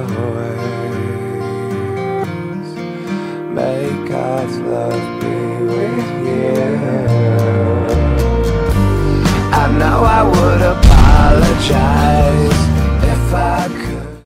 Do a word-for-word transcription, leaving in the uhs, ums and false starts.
ways. May God's love be with you. I know I would apologize